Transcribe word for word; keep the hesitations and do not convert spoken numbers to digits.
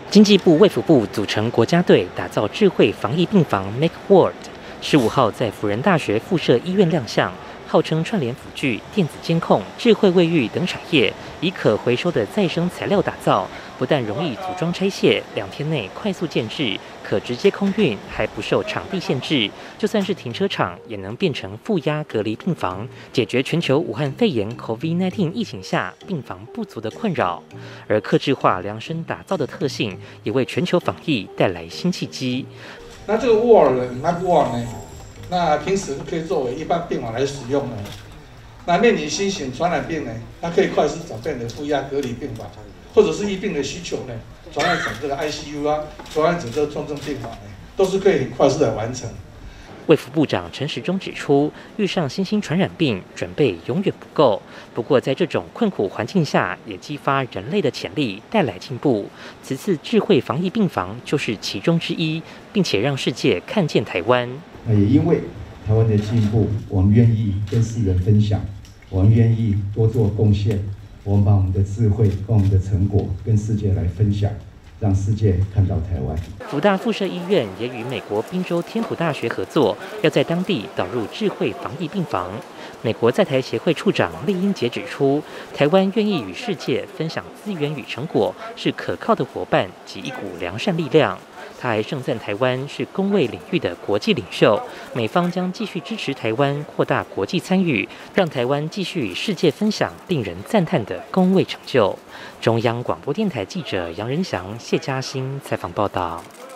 经济部卫福部组成国家队，打造智慧防疫病房 Make World。十五号在辅仁大学附设医院亮相，号称串联辅具、电子监控、智慧卫浴等产业，以可回收的再生材料打造，不但容易组装拆卸，两天内快速建制，可直接空运，还不受场地限制。就算是停车场，也能变成负压隔离病房，解决全球武汉肺炎 COVID 十九 疫情下病房不足的困扰。而客制化量身打造的特性，也为全球防疫带来新契机。 那这个 Wall 呢 ，Make Wall 呢，那平时可以作为一般病房来使用呢。那面临新型传染病呢，它可以快速转变成负压隔离病房，或者是疫病的需求呢，转换成这个 I C U 啊，转换成这个重症病房呢，都是可以很快速的完成。 卫福部长陈时中指出，遇上新兴传染病，准备永远不够。不过，在这种困苦环境下，也激发人类的潜力，带来进步。此次智慧防疫病房就是其中之一，并且让世界看见台湾。 也因为台湾的进步，我们愿意跟世人分享，我们愿意多做贡献，我们把我们的智慧跟我们的成果跟世界来分享。让世界看到台湾。 福大附设医院也与美国宾州天普大学合作，要在当地导入智慧防疫病房。美国在台协会处长厉英杰指出，台湾愿意与世界分享资源与成果，是可靠的伙伴及一股良善力量。他还盛赞台湾是公卫领域的国际领袖，美方将继续支持台湾扩大国际参与，让台湾继续与世界分享令人赞叹的公卫成就。中央广播电台记者杨仁祥、谢嘉欣采访报道。